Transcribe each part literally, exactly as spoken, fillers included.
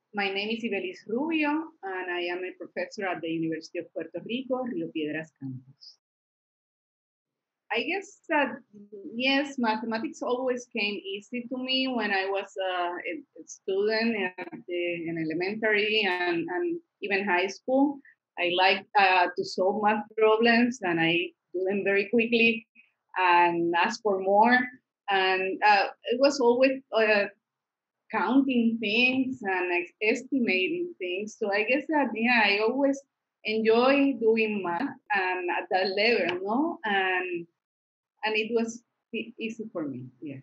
My name is Ibelis Rubio, and I am a professor at the University of Puerto Rico, Rio Piedras campus. I guess that, yes, mathematics always came easy to me when I was uh, a, a student in, the, in elementary and, and even high school. I like uh, to solve math problems, and I do them very quickly and ask for more. And uh, it was always uh, counting things and ex- estimating things. So I guess that, yeah, I always enjoy doing math and at that level, no? And and it was e- easy for me. Yes,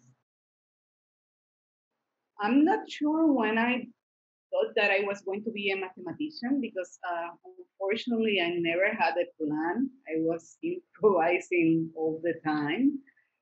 I'm not sure when I thought that I was going to be a mathematician because uh, unfortunately I never had a plan. I was improvising all the time.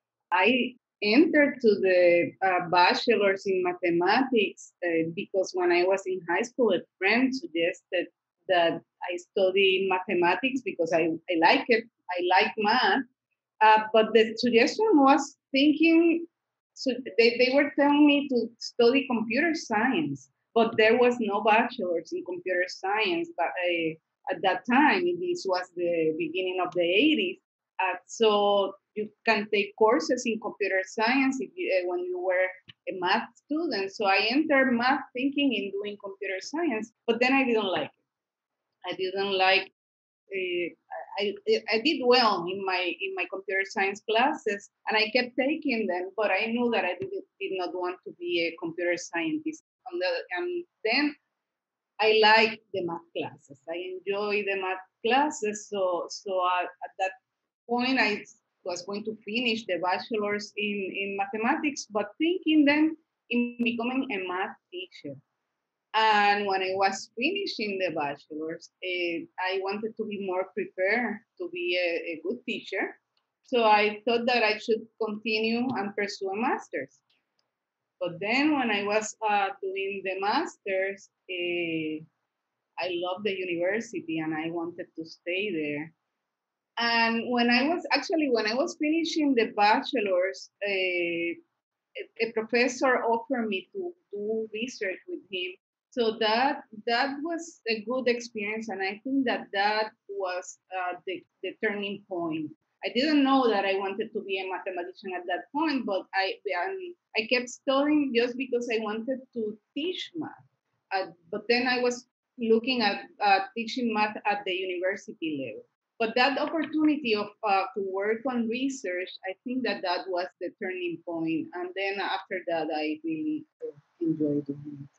I entered to the uh, bachelor's in mathematics uh, because when I was in high school, a friend suggested that I study mathematics because I, I like it. I like math. Uh, but the suggestion was thinking, so they, they were telling me to study computer science, but there was no bachelor's in computer science but, uh, at that time. This was the beginning of the eighties. Uh, so you can take courses in computer science if you, uh, when you were a math student. So I entered math thinking in doing computer science, but then I didn't like it. I didn't like uh, I, I did well in my in my computer science classes, and I kept taking them. But I knew that I did, did not want to be a computer scientist. And, the, and then I like the math classes. I enjoy the math classes. So so uh, at that point, I was going to finish the bachelor's in in mathematics, but thinking then in becoming a math teacher. And when I was finishing the bachelor's, eh, I wanted to be more prepared to be a, a good teacher. So I thought that I should continue and pursue a master's. But then when I was uh, doing the master's, eh, I loved the university and I wanted to stay there. And when I was actually, when I was finishing the bachelor's, eh, a, a professor offered me to do research with him. So that that was a good experience, and I think that that was uh, the the turning point. I didn't know that I wanted to be a mathematician at that point, but I um, I kept studying just because I wanted to teach math. Uh, but then I was looking at uh, teaching math at the university level. But that opportunity of uh, to work on research, I think that that was the turning point. And then after that, I really uh, enjoyed doing it.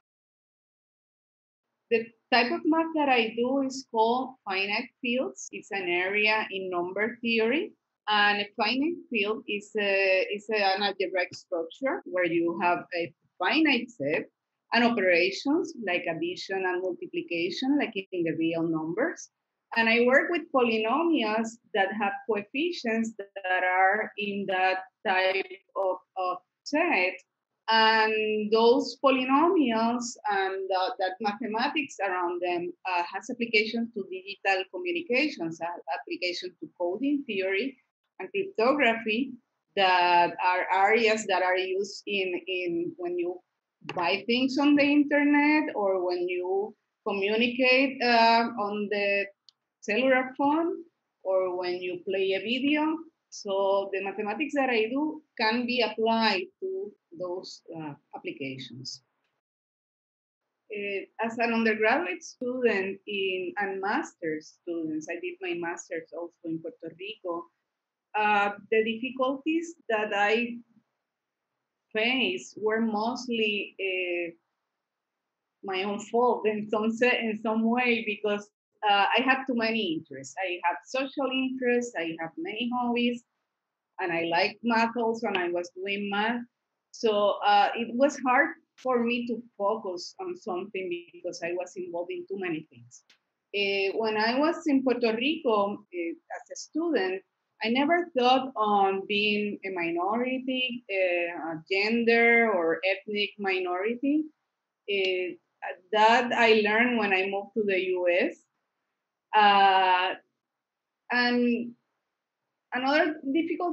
The type of math that I do is called finite fields. It's an area in number theory. And a finite field is, a, is a, an algebraic structure where you have a finite set and operations like addition and multiplication, like in the real numbers. And I work with polynomials that have coefficients that are in that type of, of set. And those polynomials and uh, that mathematics around them uh, has applications to digital communications, uh, application to coding theory and cryptography that are areas that are used in, in when you buy things on the internet or when you communicate uh, on the cellular phone or when you play a video. So the mathematics that I do can be applied to those uh, applications. Uh, as an undergraduate student in and master's students, I did my master's also in Puerto Rico. Uh, the difficulties that I faced were mostly uh, my own fault in some se- in some way because uh, I have too many interests. I have social interests. I have many hobbies, and I like math also. And I was doing math, so uh, it was hard for me to focus on something because I was involved in too many things. Uh, when I was in Puerto Rico uh, as a student, I never thought on being a minority, uh, a gender or ethnic minority. Uh, that I learned when I moved to the U S. Uh, and another difficulty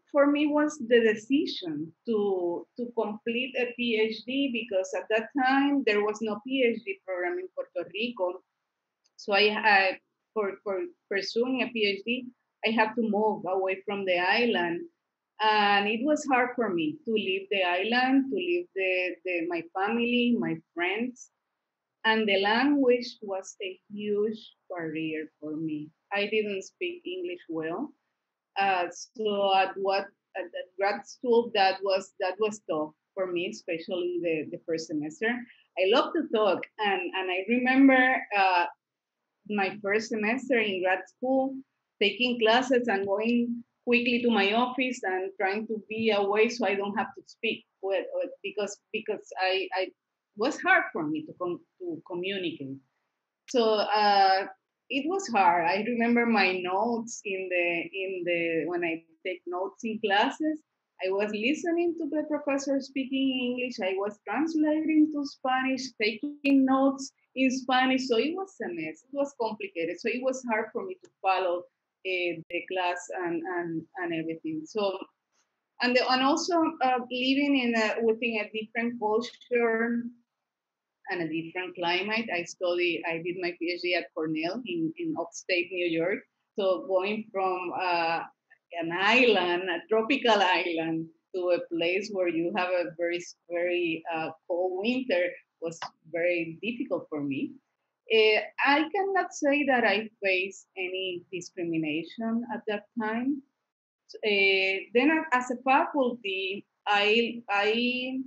for me was the decision to to complete a PhD, because at that time there was no PhD program in Puerto Rico. So I, I for for pursuing a PhD, I have to move away from the island, and it was hard for me to leave the island, to leave the, the my family, my friends, and the language was a huge barrier for me. I didn't speak English well, uh, so at what at, at grad school that was that was tough for me, especially the, the first semester. I love to talk, and and I remember uh, my first semester in grad school, taking classes and going quickly to my office and trying to be away so I don't have to speak with, with- because because I, I was hard for me to com- to communicate. So uh, it was hard. I remember my notes in the in the when I take notes in classes. I was listening to the professor speaking English. I was translating to Spanish, taking notes in Spanish. So it was a mess. It was complicated. So it was hard for me to follow uh, the class and, and and everything. So and the, and also uh, living in a, within a different culture and a different climate. I study, I did my PhD at Cornell in, in upstate New York. So going from uh, an island, a tropical island, to a place where you have a very, very uh, cold winter was very difficult for me. Uh, I cannot say that I faced any discrimination at that time. Uh, then, as a faculty, I I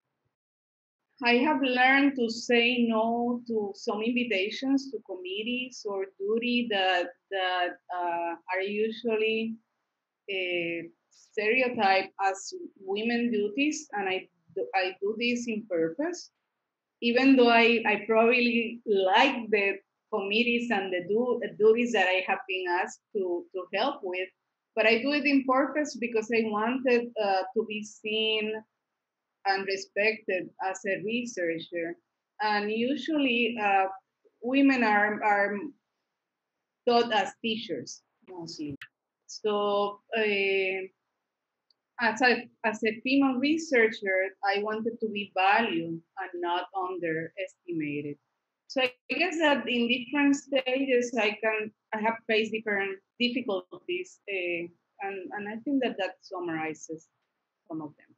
I have learned to say no to some invitations to committees or duty that that uh, are usually uh, stereotyped as women duties, and I do, I do this in purpose, even though I, I probably like the committees and the do, the duties that I have been asked to to help with, but I do it in purpose because I wanted uh, to be seen and respected as a researcher. And usually, uh, women are, are taught as teachers mostly. So, uh, as a, as a female researcher, I wanted to be valued and not underestimated. So I guess that in different stages, I can I have faced different difficulties, uh, and and I think that that summarizes some of them.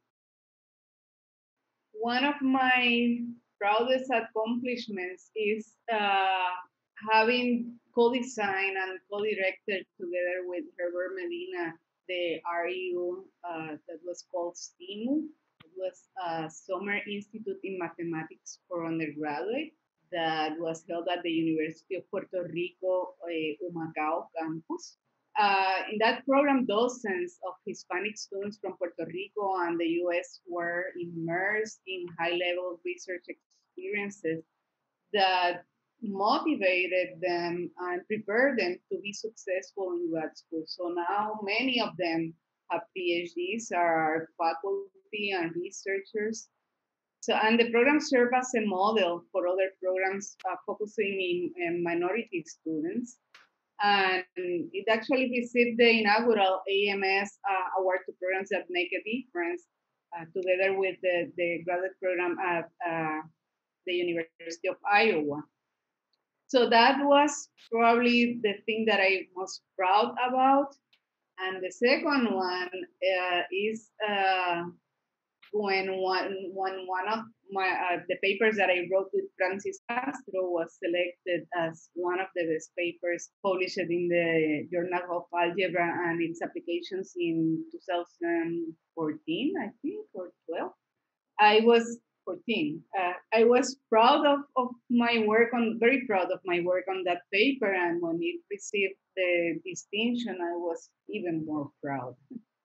One of my proudest accomplishments is uh, having co-designed and co-directed together with Herbert Medina the R U uh, that was called STIMU. It was a Summer Institute in Mathematics for Undergraduate that was held at the University of Puerto Rico, uh, Humacao campus. Uh, in that program, dozens of Hispanic students from Puerto Rico and the U S were immersed in high level research experiences that motivated them and prepared them to be successful in grad school. So now many of them have PhDs, are faculty and researchers. So, and the program served as a model for other programs uh, focusing in, in minority students, and it actually received the inaugural A M S uh, award to programs that make a difference, uh, together with the, the graduate program at uh, the University of Iowa. So that was probably the thing that I'm most proud about. And the second one uh, is uh, when one, when one of my uh, the papers that I wrote with Francis Castro was selected as one of the best papers published in the Journal of Algebra and its applications in two thousand fourteen, I think, or twelve. I was fourteen. Uh, I was proud of, of my work on, very proud of my work on that paper. And when it received the distinction, I was even more proud.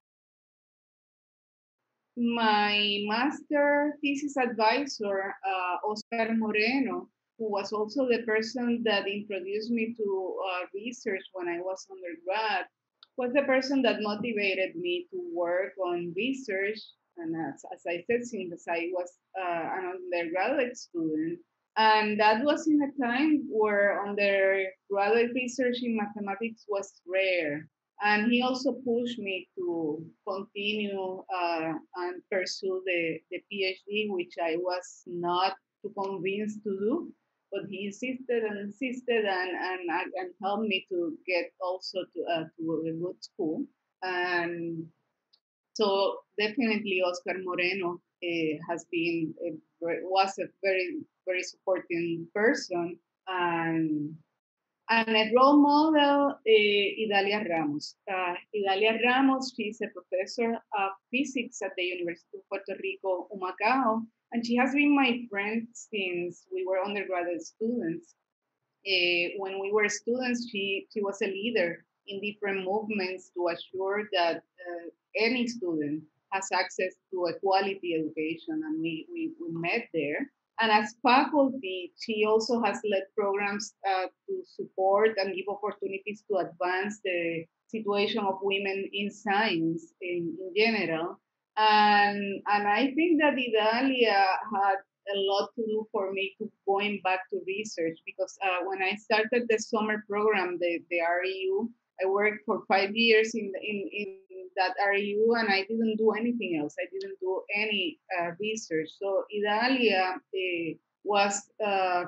My master thesis advisor, uh, Oscar Moreno, who was also the person that introduced me to uh, research when I was undergrad, was the person that motivated me to work on research. And as, as I said, since I was uh, an undergraduate student, and that was in a time where undergraduate research in mathematics was rare. And he also pushed me to continue uh, and pursue the, the PhD, which I was not too convinced to do. But he insisted and insisted and, and, and helped me to get also to, uh, to a good school. And so definitely Oscar Moreno uh, has been a, was a very very supporting person, and and a role model, uh, Idalia Ramos. Uh, Idalia Ramos, she's a professor of physics at the University of Puerto Rico, Humacao, and she has been my friend since we were undergraduate students. Uh, when we were students, she, she was a leader in different movements to assure that uh, any student has access to a quality education, and we, we, we met there. And as faculty, she also has led programs uh, to support and give opportunities to advance the situation of women in science in, in general. And, and I think that Idalia had a lot to do for me to going back to research because uh, when I started the summer program, the, the R E U, I worked for five years in, in, in that R E U and I didn't do anything else. I didn't do any uh, research. So Idalia uh, was uh,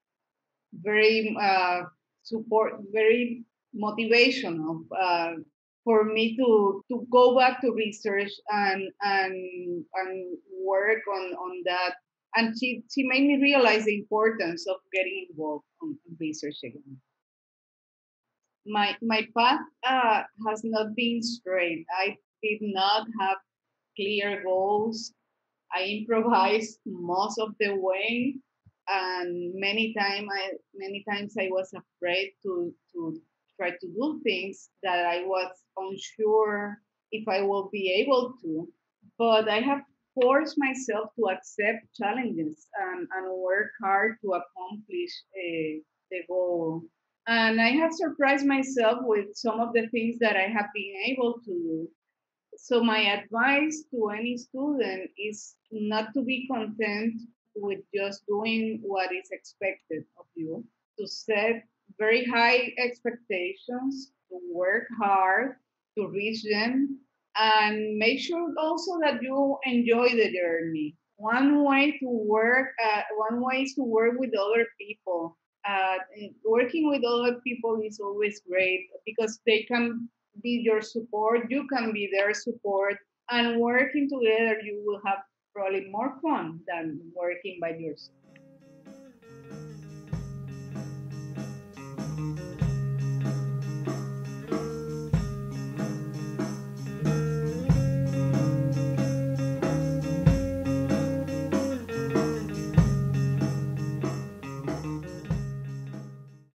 very uh, support, very motivational uh, for me to to go back to research and and and work on on that. And she she made me realize the importance of getting involved on, on research again. My my path uh, has not been straight. I did not have clear goals. I improvised most of the way, and many time I many times I was afraid to to try to do things that I was unsure if I will be able to. But I have forced myself to accept challenges and, and work hard to accomplish uh, the goal. And I have surprised myself with some of the things that I have been able to do. So my advice to any student is not to be content with just doing what is expected of you, to set very high expectations, to work hard to reach them, and make sure also that you enjoy the journey. One way to work, uh, one way is to work with other people. Uh, working with other people is always great because they can be your support, you can be their support, and working together, you will have probably more fun than working by yourself.